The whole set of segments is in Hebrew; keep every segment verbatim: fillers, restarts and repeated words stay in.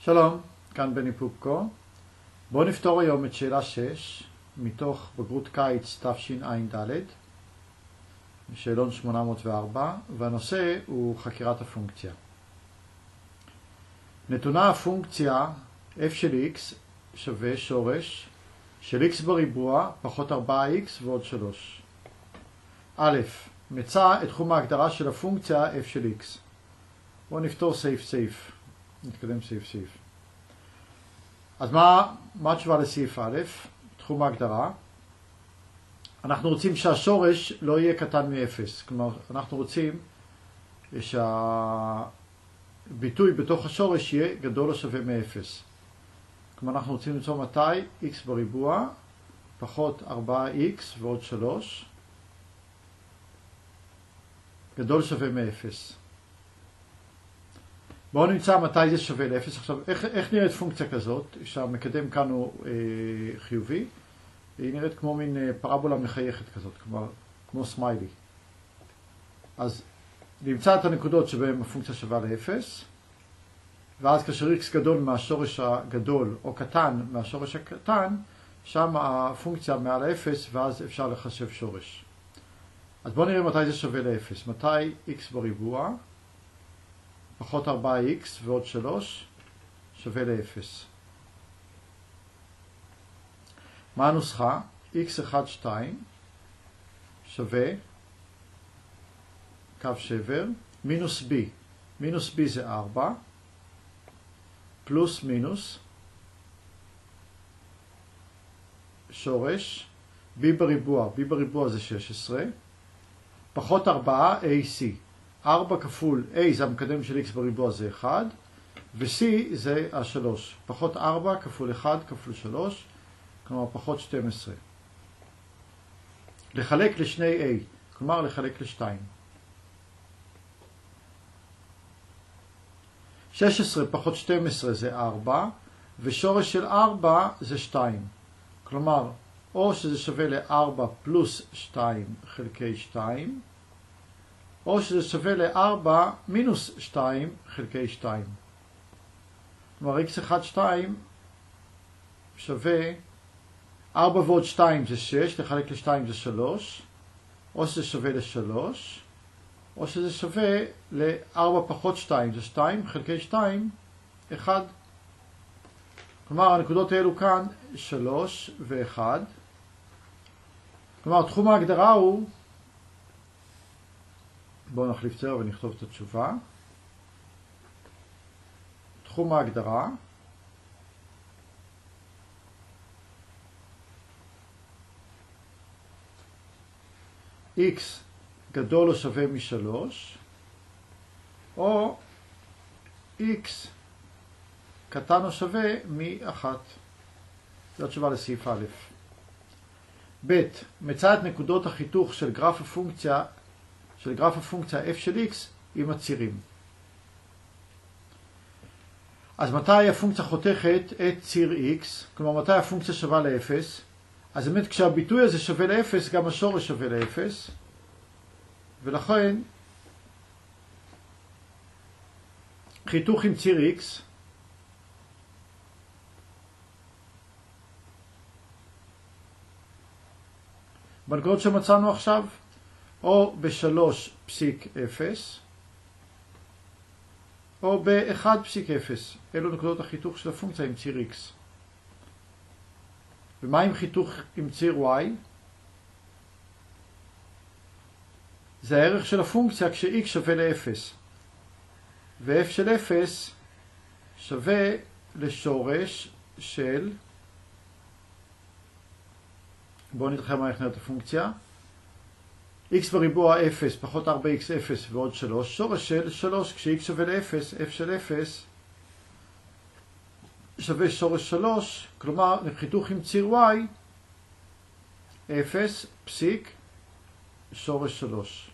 שלום, כאן בני פופקו. בואו נפתור היום את שאלה שש מתוך בגרות קיץ תשע"ד, שאלון שמונה מאות וארבע, והנושא הוא חקירת הפונקציה. נתונה הפונקציה f של x שווה שורש של x בריבוע פחות ארבע איקס ועוד שלוש. א', מצא את תחום ההגדרה של הפונקציה f של x. בואו נפתור סעיף סעיף. נתקדם סעיף סעיף. אז מה, מה התשובה לסעיף א'? תחום ההגדרה. אנחנו רוצים שהשורש לא יהיה קטן מ-אפס. כלומר, אנחנו רוצים שהביטוי בתוך השורש יהיה גדול או שווה מ-אפס. כלומר, אנחנו רוצים למצוא מתי x בריבוע פחות ארבע איקס ועוד שלוש גדול שווה מ-אפס. בואו נמצא מתי זה שווה ל-אפס. עכשיו, איך, איך נראית פונקציה כזאת, שהמקדם כאן הוא אה, חיובי? היא נראית כמו מין אה, פרבולה מחייכת כזאת, כלומר, כמו סמיילי. אז נמצא את הנקודות שבהן הפונקציה שווה ל-אפס, ואז כאשר x גדול מהשורש הגדול או קטן מהשורש הקטן, שם הפונקציה מעל ה-אפס, ואז אפשר לחשב שורש. אז בואו נראה מתי זה שווה ל-אפס. מתי x בריבוע פחות ארבע איקס ועוד שלוש שווה ל-אפס. מה הנוסחה? x אחת שתיים שווה קו שבר מינוס b. מינוס b זה ארבע פלוס מינוס שורש b בריבוע. b בריבוע זה שש עשרה פחות ארבע ac. ארבע כפול a זה המקדם של x בריבוע זה אחד, ו-c זה ה-שלוש. פחות ארבע כפול אחד כפול שלוש, כלומר פחות שתים עשרה. לחלק לשני a, כלומר לחלק לשתיים. שש עשרה פחות שתים עשרה זה ארבע, ושורש של ארבע זה שתיים. כלומר, או שזה שווה ל-ארבע פלוס שתיים חלקי שתיים, או שזה שווה ל-ארבע מינוס שתיים חלקי שתיים. כלומר, x אחת שתיים שווה ארבע ועוד שתיים זה שש, לחלק ל-שתיים זה שלוש, או שזה שווה ל-שלוש, או שזה שווה ל-ארבע פחות שתיים, זה שתיים חלקי שתיים, אחד. כלומר, הנקודות האלו כאן שלוש ו-אחד. כלומר, תחום ההגדרה הוא, בואו נחליף צבע ונכתוב את התשובה. תחום ההגדרה x גדול או שווה משלוש, או x קטן או שווה מאחת. זו התשובה לסעיף א'. ב', מצא את נקודות החיתוך של גרף הפונקציה של גרף הפונקציה f של x עם הצירים. אז מתי הפונקציה חותכת את ציר x? כלומר, מתי הפונקציה שווה ל-אפס? אז באמת, כשהביטוי הזה שווה ל-אפס, גם השורש שווה ל-אפס. ולכן, חיתוך עם ציר x בנקודות שמצאנו עכשיו, או ב-שלוש פסיק אפס, או ב-אחד פסיק אפס. אלו נקודות החיתוך של הפונקציה עם ציר x. ומה עם חיתוך עם ציר y? זה הערך של הפונקציה כש-x שווה ל-אפס. ו-f של אפס שווה לשורש של, בואו נתרחם מה יכנרת הפונקציה. x בריבוע אפס פחות ארבע איקס אפס ועוד שלוש, שורש של שלוש, כש-x שווה ל-אפס, f של אפס שווה שורש שלוש, כלומר, לחיתוך עם ציר y, אפס פסיק שורש שלוש.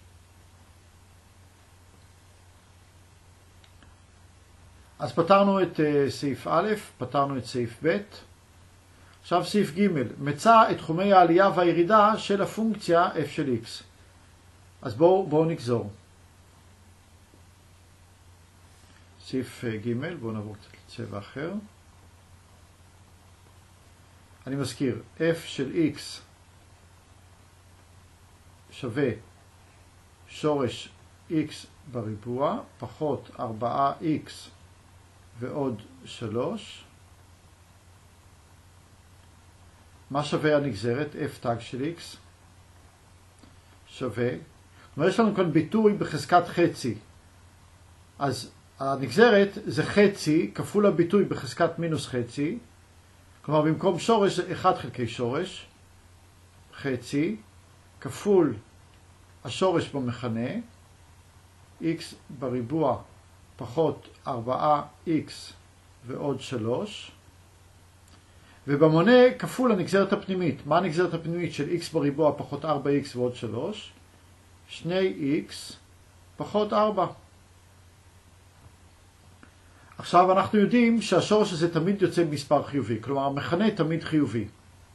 אז פתרנו את uh, סעיף א', פתרנו את סעיף ב'. עכשיו סעיף ג', מצא את תחומי העלייה והירידה של הפונקציה f של x. אז בואו בואו נגזור. סעיף ג', בואו נעבור קצת לצבע אחר. אני מזכיר, f של x שווה שורש x בריבוע פחות ארבע אקס ועוד שלוש. מה שווה הנגזרת? f תג של x שווה, כלומר יש לנו כאן ביטוי בחזקת חצי, אז הנגזרת זה חצי כפול הביטוי בחזקת מינוס חצי, כלומר במקום שורש זה אחד חלקי שורש, חצי, כפול השורש במכנה, x בריבוע פחות ארבע אקס ועוד שלוש, ובמונה כפול הנגזרת הפנימית. מה הנגזרת הפנימית של x בריבוע פחות ארבע אקס ועוד שלוש? שני אקס פחות ארבע. עכשיו אנחנו יודעים שהשורש הזה תמיד יוצא במספר חיובי, כלומר המכנה תמיד חיובי.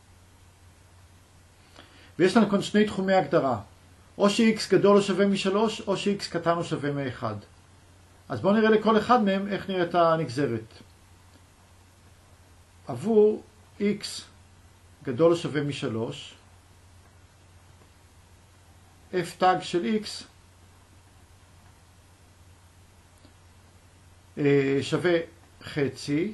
ויש לנו כאן שני תחומי הגדרה, או ש-x גדול או שווה מ-שלוש, או ש-x קטן או שווה מ-אחד. אז בואו נראה לכל אחד מהם איך נראית הנגזרת. עבור x גדול או שווה מ-שלוש, f תג של x שווה חצי,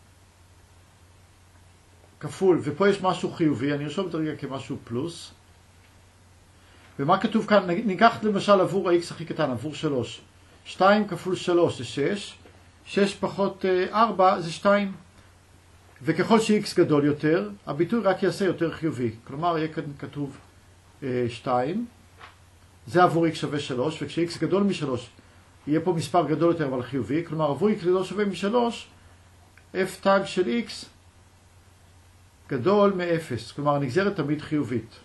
כפול, ופה יש משהו חיובי, אני ארשום את הרגע כמשהו פלוס. ומה כתוב כאן? ניקח למשל עבור ה-x הכי קטן, עבור שלוש. שתיים כפול שלוש זה שש, שש פחות ארבע זה שתיים. וככל ש-x גדול יותר, הביטוי רק יעשה יותר חיובי. כלומר, יהיה כאן כתוב שתיים, זה עבור x שווה שלוש, וכש-x גדול מ-שלוש, יהיה פה מספר גדול יותר אבל חיובי, כלומר עבור x גדול שווה מ-שלוש, f תג של x גדול מ-אפס, כלומר הנגזרת תמיד חיובית.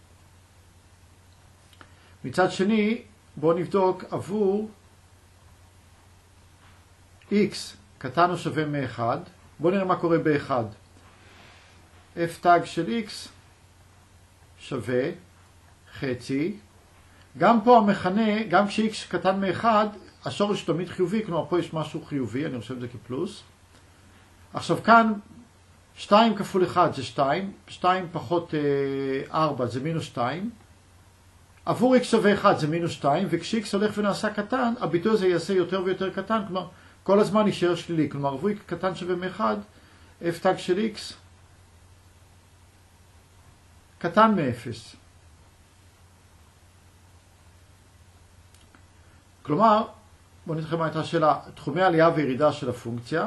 מצד שני, בואו נבדוק עבור x קטן או שווה מ-אחד, בואו נראה מה קורה ב-אחד. f תג של x שווה חצי, גם פה המכנה, גם כש-x קטן מ-אחד, השורש תמיד חיובי, כלומר פה יש משהו חיובי, אני חושב את זה כפלוס. עכשיו כאן, שתיים כפול אחד זה שתיים, שתיים פחות ארבע זה מינוס שתיים, עבור x שווה אחד זה מינוס שתיים, וכש-x הולך ונעשה קטן, הביטוי הזה יעשה יותר ויותר קטן, כלומר כל הזמן יישאר שלילי, כלומר עבור x קטן שווה מ-אחד, f תג של x קטן מ-אפס. כלומר, בואו נתחיל מה הייתה השאלה, תחומי עלייה וירידה של הפונקציה.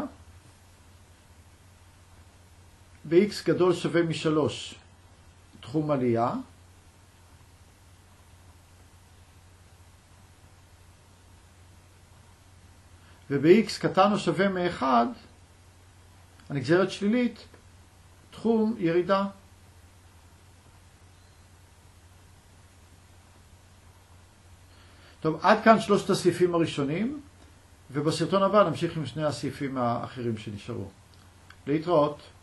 ב-x גדול שווה מ-שלוש, תחום עלייה. וב-x קטן או שווה מ-אחד, הנגזרת שלילית, תחום ירידה. טוב, עד כאן שלושת הסעיפים הראשונים, ובסרטון הבא נמשיך עם שני הסעיפים האחרים שנשארו. להתראות.